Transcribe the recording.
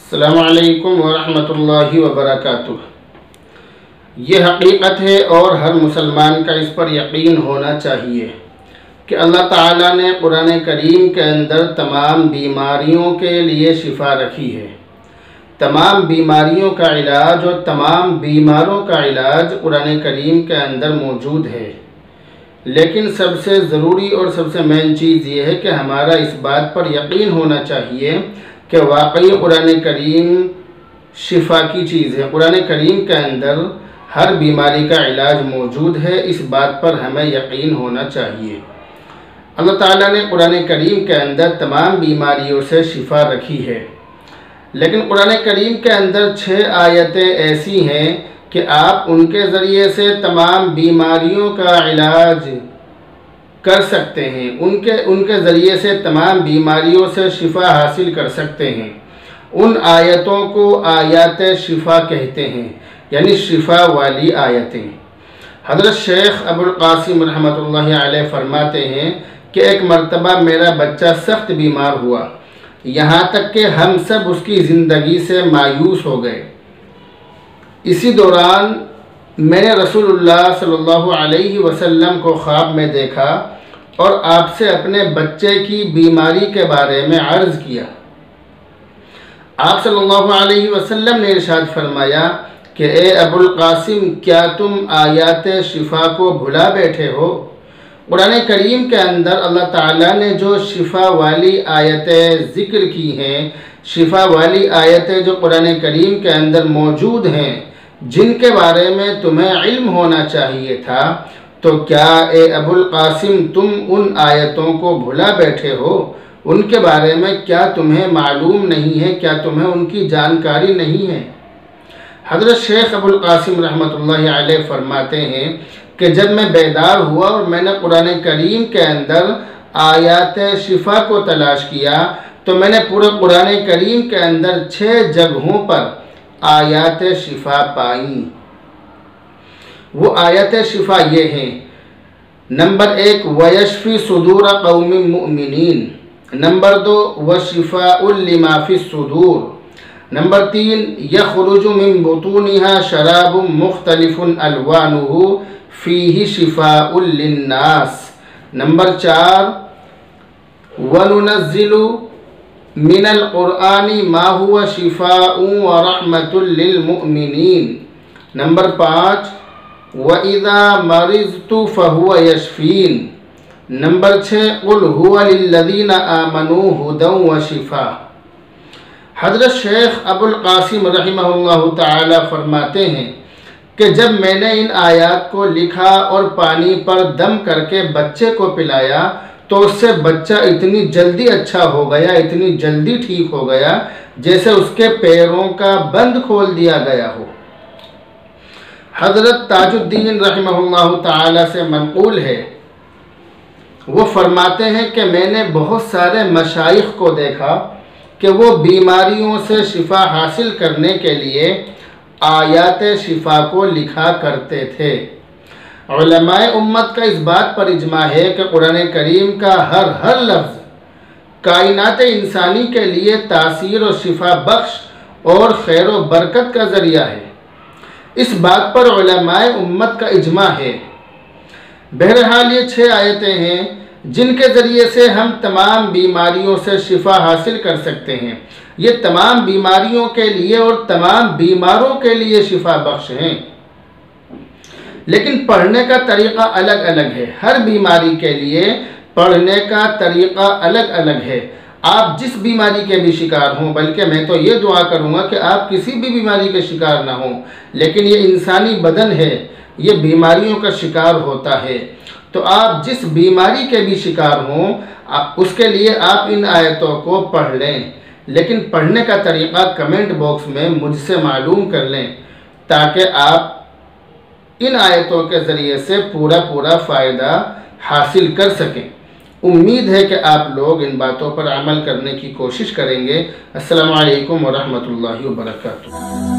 अस्सलामु अलैकुम वरहमतुल्लाहि वबरकातुह। ये हकीकत है और हर मुसलमान का इस पर यकीन होना चाहिए कि अल्लाह ताला ने कुरान करीम के अंदर तमाम बीमारियों के लिए शिफा रखी है। तमाम बीमारियों का इलाज और तमाम बीमारों का इलाज कुरान करीम के अंदर मौजूद है। लेकिन सबसे ज़रूरी और सबसे मेन चीज़ ये है कि हमारा इस बात पर यकीन होना चाहिए कि वाकई कुरान करीम शिफा की चीज़ है। कुरान करीम के अंदर हर बीमारी का इलाज मौजूद है, इस बात पर हमें यकीन होना चाहिए। अल्लाह ताला ने कुरान करीम के अंदर तमाम बीमारियों से शिफा रखी है। लेकिन कुरान करीम के अंदर 6 आयतें ऐसी हैं कि आप उनके ज़रिए से तमाम बीमारियों का इलाज कर सकते हैं, उनके ज़रिए से तमाम बीमारियों से शिफा हासिल कर सकते हैं। उन आयतों को आयत शिफा कहते हैं, यानी शिफा वाली आयतें। हज़रत शेख अबुल क़ासिम रहमतुल्लाहि अलैह फरमाते हैं कि एक मरतबा मेरा बच्चा सख्त बीमार हुआ, यहाँ तक कि हम सब उसकी ज़िंदगी से मायूस हो गए। इसी दौरान मैंने रसूलुल्लाह सल्लल्लाहु अलैहि वसल्लम को ख्वाब में देखा और आपसे अपने बच्चे की बीमारी के बारे में अर्ज़ किया। आप सल्लल्लाहु अलैहि वसल्लम ने इरशाद फरमाया कि ए अबुल क़ासिम, क्या तुम आयात शिफा को भुला बैठे हो? कुरान करीम के अंदर अल्लाह ताला ने जो शिफा वाली आयतें ज़िक्र की हैं, शिफा वाली आयतें जो कुरान करीम के अंदर मौजूद हैं, जिनके बारे में तुम्हें इल्म होना चाहिए था, तो क्या ए अबुल क़ासिम तुम उन आयतों को भुला बैठे हो? उनके बारे में क्या तुम्हें मालूम नहीं है? क्या तुम्हें उनकी जानकारी नहीं है? हज़रत शेख अबुल क़ासिम रहमतुल्लाहि अलैह फरमाते हैं कि जब मैं बेदार हुआ और मैंने कुरान करीम के अंदर आयत शिफा को तलाश किया, तो मैंने पूरे कुरान करीम के अंदर 6 जगहों पर आयत शिफा पाई। वो आयत शिफा ये हैं। नंबर 1, वयशफ़ी सुदूर क़ौमिन मुअमिनीन। नंबर 2, वशिफ़ाउल लिमा फ़िस सुदूर। नंबर 3, यख़रुजु मिन बुतूनिहा शराबुम मुख़्तलिफ़ुन अलवानुहु फ़ीहि शिफ़ाउल लिन्नास। नंबर 4, वनुनज़्ज़िलु मिनल क़ुरआनि मा हुवा शिफ़ाउन व रहमतुल लिल मुअमिनीन। नंबर 5, वइज़ा मरिज़्तु फ़हुवा यशफ़ीन। नंबर 6, क़ुल हुवा लिल्लज़ीना आमनू हुदन व शिफ़ा। हज़रत शेख अबुल क़ासिम रहिमहुल्लाहु ताला फरमाते हैं कि जब मैंने इन आयात को लिखा और पानी पर दम करके बच्चे को पिलाया, तो उससे बच्चा इतनी जल्दी अच्छा हो गया, इतनी जल्दी ठीक हो गया, जैसे उसके पैरों का बंद खोल दिया गया हो। हज़रत ताजुद्दीन रहमहुल्लाहु ताला से मनक़ूल है, वो फरमाते हैं कि मैंने बहुत सारे मशाइख को देखा कि वो बीमारियों से शिफा हासिल करने के लिए आयात शिफा को लिखा करते थे। उलमाए उम्मत का इस बात पर इजमा है कि कुरान करीम का हर लफ्ज़ कायनात इंसानी के लिए तासीर और शिफा बख्श और खैर व बरकत का ज़रिया है। इस बात पर उलमाए उम्मत का इजमा है। बहरहाल ये 6 आयतें हैं जिनके ज़रिए से हम तमाम बीमारियों से शिफा हासिल कर सकते हैं। ये तमाम बीमारियों के लिए और तमाम बीमारों के लिए शिफा बख्श हैं। लेकिन पढ़ने का तरीक़ा अलग अलग है। हर बीमारी के लिए पढ़ने का तरीक़ा अलग अलग है। आप जिस बीमारी के भी शिकार हों, बल्कि मैं तो ये दुआ करूँगा कि आप किसी भी बीमारी के शिकार ना हों, लेकिन ये इंसानी बदन है, ये बीमारियों का शिकार होता है। तो आप जिस बीमारी के भी शिकार हों, उसके लिए आप इन आयतों को पढ़ लें। लेकिन पढ़ने का तरीक़ा कमेंट बॉक्स में मुझसे मालूम कर लें, ताकि आप इन आयतों के ज़रिए से पूरा फ़ायदा हासिल कर सकें। उम्मीद है कि आप लोग इन बातों पर अमल करने की कोशिश करेंगे। अस्सलामु अलैकुम व रहमतुल्लाहि व बरकातुहू।